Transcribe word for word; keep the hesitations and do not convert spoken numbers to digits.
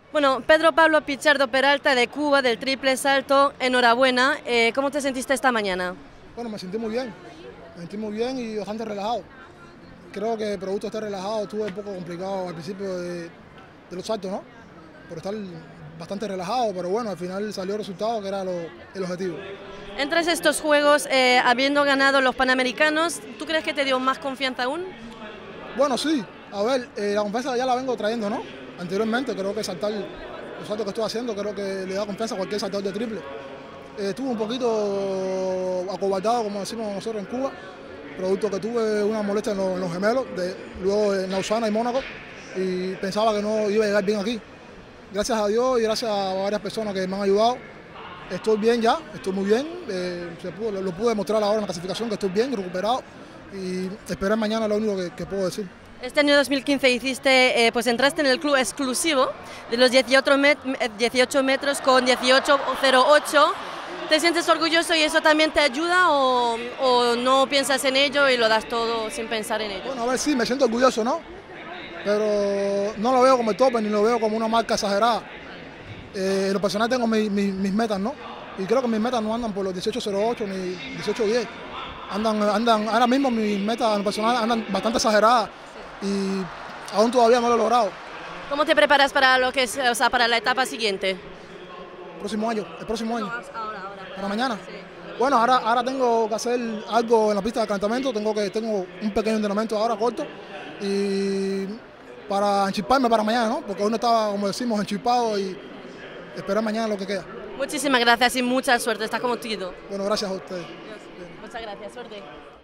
Bueno, Pedro Pablo Pichardo Peralta de Cuba, del triple salto, enhorabuena. Eh, ¿Cómo te sentiste esta mañana? Bueno, me sentí muy bien, me sentí muy bien y bastante relajado. Creo que el producto está relajado, estuve un poco complicado al principio de, de los saltos, ¿no? Por estar bastante relajado, pero bueno, al final salió el resultado que era lo, el objetivo. Entras a estos juegos eh, habiendo ganado los Panamericanos, ¿tú crees que te dio más confianza aún? Bueno, sí, a ver, eh, la confianza ya la vengo trayendo, ¿no? Anteriormente, creo que saltar, los saltos que estoy haciendo, creo que le da confianza a cualquier saltador de triple. Eh, estuve un poquito acobardado, como decimos nosotros en Cuba, producto que tuve una molestia en los, en los gemelos, de, luego en Lausana y Mónaco, y pensaba que no iba a llegar bien aquí. Gracias a Dios y gracias a varias personas que me han ayudado, estoy bien ya, estoy muy bien, eh, se pudo, lo, lo pude demostrar ahora en la clasificación que estoy bien, recuperado, y esperar mañana es lo único que, que puedo decir. Este año dos mil quince hiciste, eh, pues entraste en el club exclusivo de los dieciocho, met dieciocho metros con dieciocho cero ocho. ¿Te sientes orgulloso y eso también te ayuda o, o no piensas en ello y lo das todo sin pensar en ello? Bueno, a ver, sí, me siento orgulloso, ¿no? Pero no lo veo como el tope ni lo veo como una marca exagerada. Eh, en lo personal tengo mi, mi, mis metas, ¿no? Y creo que mis metas no andan por los dieciocho cero ocho ni dieciocho diez. Andan, andan, ahora mismo mis metas en lo personal andan bastante exageradas y aún todavía no lo he logrado. ¿Cómo te preparas para lo que es, o sea, para la etapa siguiente? El próximo año, el próximo año. No, ahora, ahora. ¿Para mañana? Sí. Bueno, ahora, ahora tengo que hacer algo en la pista de calentamiento, tengo, que, tengo un pequeño entrenamiento ahora corto y para enchiparme para mañana, ¿no? Porque hoy no estaba, como decimos, enchipado y esperar mañana lo que queda. Muchísimas gracias y mucha suerte, está como tío. Bueno, gracias a ustedes. Muchas gracias, suerte.